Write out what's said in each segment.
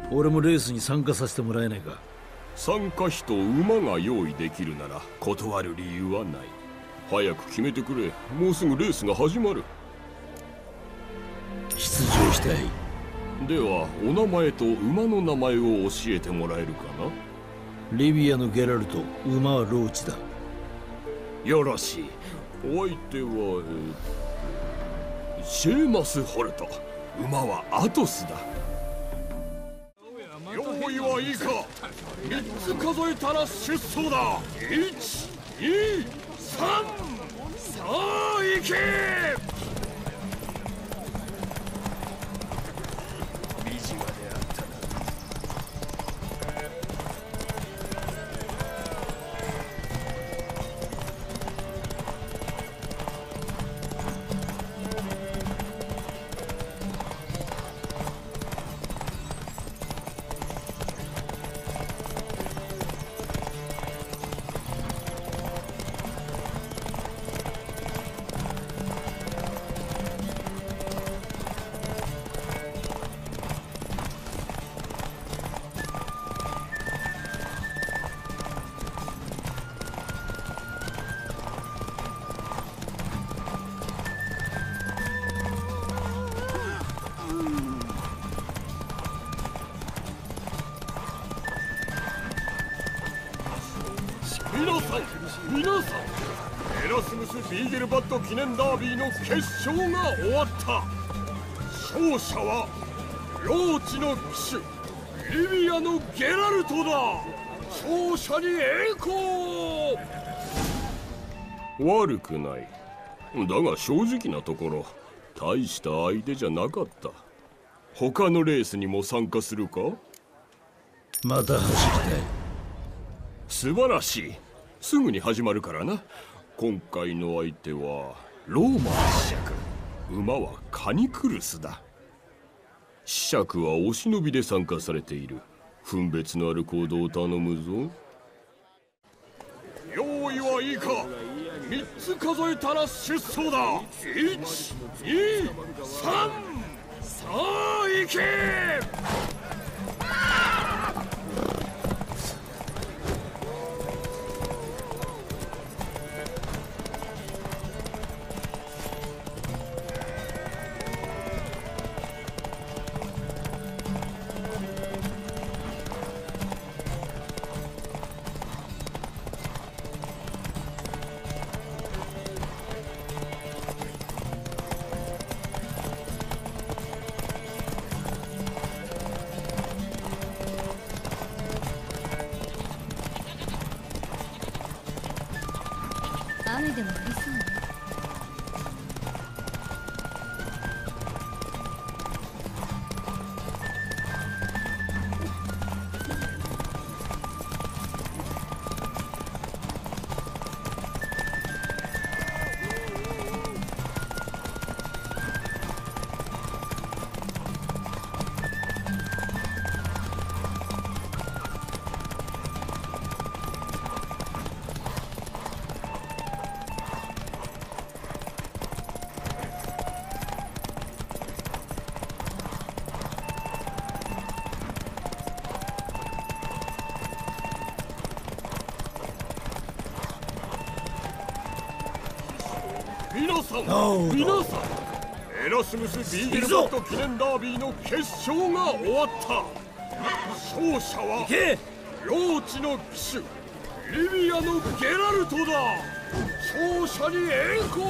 俺もレースに参加させてもらえないか。 参加費と馬が用意できるなら断る理由はない。早く決めてくれ。もうすぐレースが始まる。 出場したい。 ではお名前と馬の名前を教えてもらえるかな。 リビアのゲラルト、馬はローチだ。 よろしい。お相手は、シェーマス・ホルト。馬はアトスだ。用意はいいか。3つ数えたら出走だ。1、2、3、さあ行け。皆さん、エラスムス・ビーゲルバッド記念ダービーの決勝が終わった。勝者はローチの騎手リビアのゲラルトだ。勝者に栄光。悪くない。だが正直なところ大した相手じゃなかった。他のレースにも参加するか。 また走りたい。 素晴らしい。すぐに始まるからな。今回の相手はローマ子爵。馬はカニクルスだ。子爵はお忍びで参加されている。分別のある行動を頼むぞ。用意はいいか。3つ数えたら出走だ。1、2、3、さあ行け。 雨でも降りそうね。 皆さん、エラスムス・ビーゲルバッド記念ダービーの決勝が終わった。勝者はローチの騎手リビアのゲラルトだ。勝者に栄光。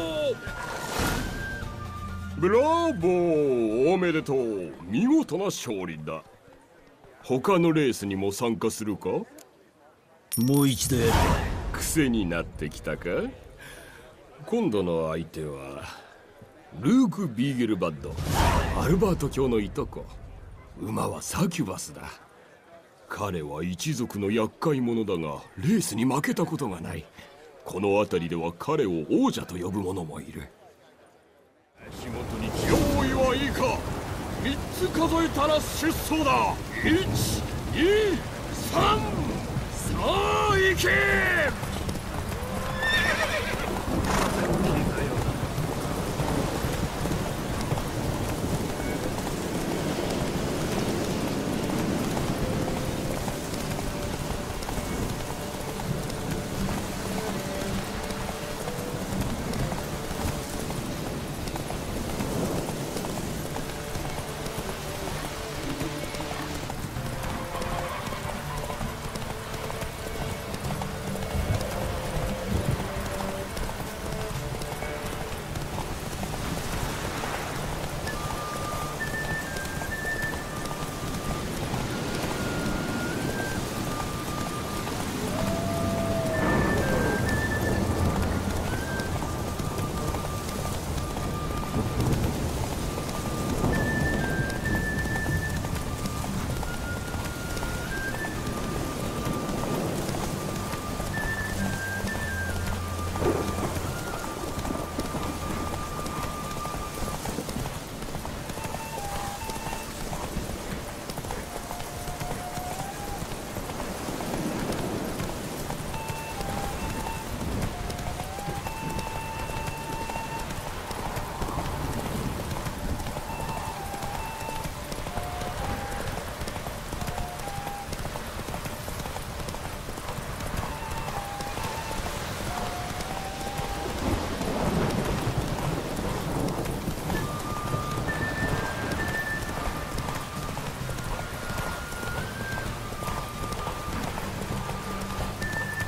ブラボー。おめでとう。見事な勝利だ。他のレースにも参加するか。 もう一度やる。 癖になってきたか。今度の相手はルーク・ビーゲルバッド、アルバート卿のいとこ。馬はサキュバスだ。彼は一族の厄介者だがレースに負けたことがない。この辺りでは彼を王者と呼ぶ者もいる。足元に用意はいいか。3つ数えたら出走だ。1、2、3、さあ行け。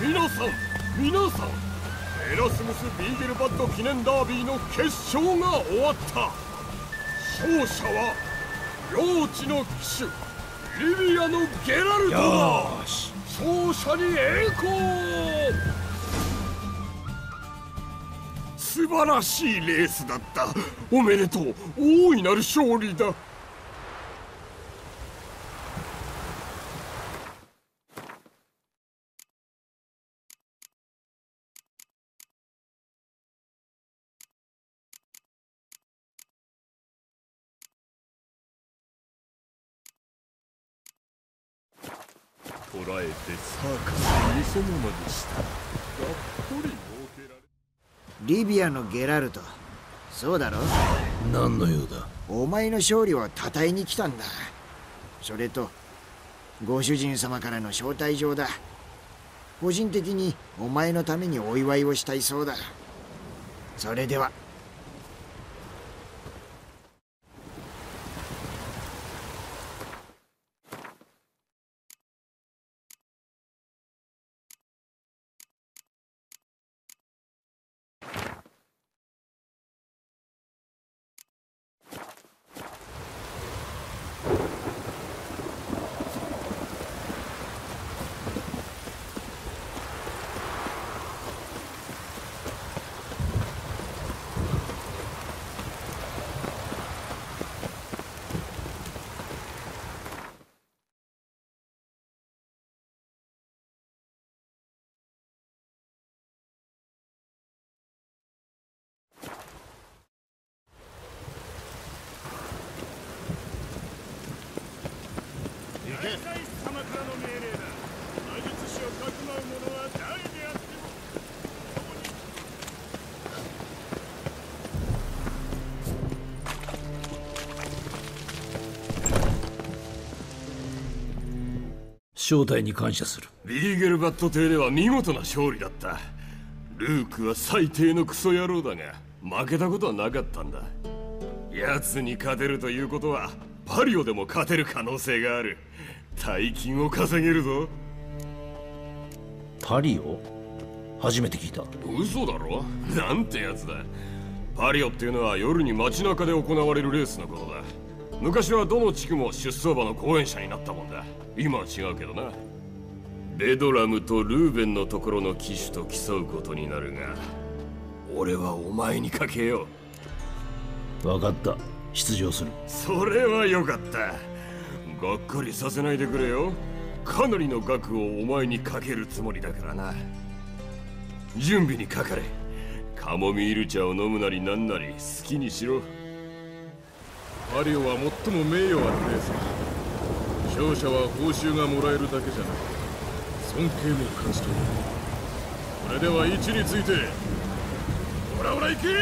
皆さんエラスムス・ビーゲルバッド記念ダービーの決勝が終わった。勝者は領地の騎手リビアのゲラルトだ。 よし、 勝者に栄光。素晴らしいレースだった。おめでとう。大いなる勝利だ。捉えてサーカスにそのまでした。がっぽり設けられ。 リビアのゲラルト、そうだろ。 何の用だ。 お前の勝利を称えに来たんだ。それとご主人様からの招待状だ。個人的にお前のためにお祝いをしたいそうだ。それでは。 大祭司様からの命令だ。魔術師をかくまう者は誰であっても招待に感謝する。 ビーゲルバット邸では見事な勝利だった。ルークは最低のクソ野郎だが負けたことはなかったんだ。奴に勝てるということはパリオでも勝てる可能性がある。大金を稼げるぞ。 パリオ？初めて聞いた。 嘘だろ？なんてやつだ。パリオっていうのは夜に街中で行われるレースのことだ。昔はどの地区も出走馬の後援者になったもんだ。今は違うけどな。ベドラムとルーベンのところの騎手と競うことになるが、俺はお前にかけよう。分かった。出場する。 それはよかった。がっかりさせないでくれよ。かなりの額をお前にかけるつもりだからな。準備にかかれ。カモミール茶を飲むなりなんなり好きにしろ。 パリオは最も名誉あるレースだ。勝者は報酬がもらえるだけじゃなく尊敬も勝ち取る。これでは位置についてほらほら行け。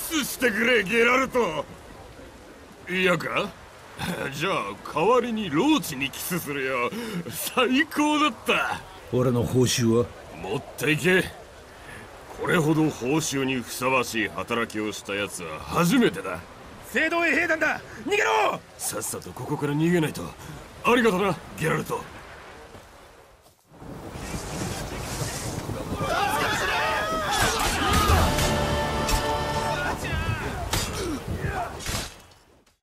スしてくれゲラルト。嫌か？じゃあ代わりにローチにキスするよ。最高だった。 俺の報酬は？ 持っていけ。これほど報酬にふさわしい働きをしたやつは初めてだ。 聖堂へ兵団だ、逃げろ。 さっさとここから逃げないと。ありがとなゲラルト。